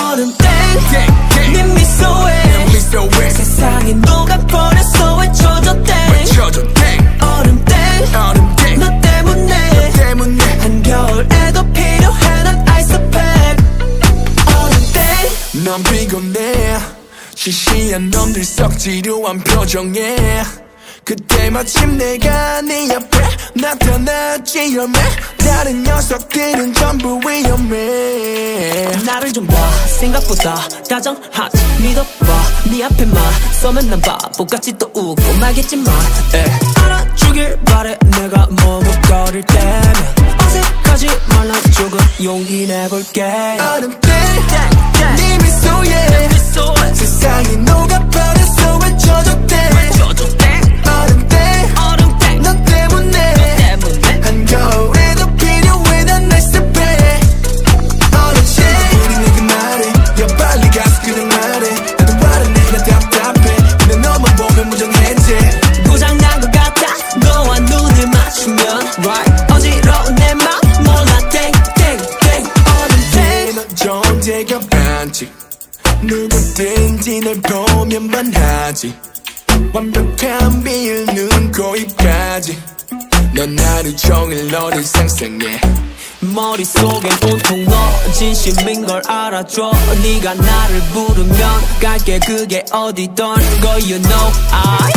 얼음 땡네 미소에 세상이 녹아버렸어 외쳐줘 땡 얼음 땡 너 때문에 한겨울에도 필요해 난 아이스팩 얼음 땡 넌 피곤해 시시한 놈들 썩 지루한 표정에 그때 마침 내가 네 앞에 나타났지 위험해 다른 녀석들은 전부 위험해 나를 좀 봐 생각보다 다정하지 믿어봐 네 앞에만 서면 난 바보같이 또 웃고 말겠지만 알아주길 바래 내가 머뭇거릴 때면 어색하지 말라 조금 용기 내볼게 얼음 땡네 미소에 세상이 녹아버렸어 외쳐줘 땡 얼음 땡 너 때문에 한겨울에도 필요해 난 날씨팩 얼음 땡 우리 내게 말해 야 빨리 가서 그냥 말해 나도 알아 내가 답답해 근데 너만 보면 무정해지 고장난 것 같아 너와 눈을 맞추면 right 어지러운 내 맘 몰라 땡 얼음 땡 넌 존재가 반지 누구든지 널 보면 반하지 완벽한 비율 눈, 코, 입까지 넌 하루 종일 너를 상상해 머릿속엔 온통 너 진심인 걸 알아줘 네가 나를 부르면 갈게 그게 어디든 거 you know I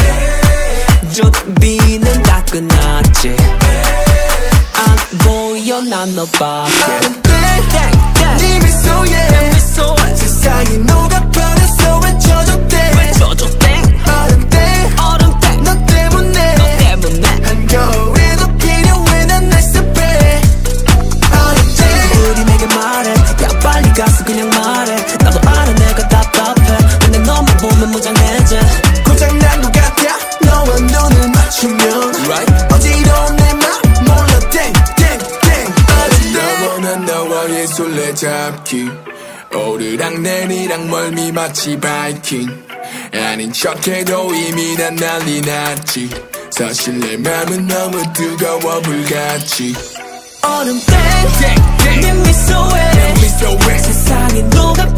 준비는 다 끝났지 안 보여 난 너밖에 네 미소에 세상이 녹아버렸어 외쳐줘 땡 얼음 땡 너 때문에 한겨울에도 필요해 난 날씨팩 얼음 땡 우리 내게 말해 야 빨리 가서 그냥 말해 나도 알아 내가 답답해 근데 너만 보면 무장해져 고장난 것 같아 너와 눈을 맞추면 right 어지러운 내 맘 몰라 땡 나 원한 너와의 술래잡기 오르락내리락 멀미 마치 바이킹 아닌 척해도 이미 난 난리 났지 사실 내 맘은 너무 뜨거워 불같이 얼음 땡네 미소에 세상이 녹아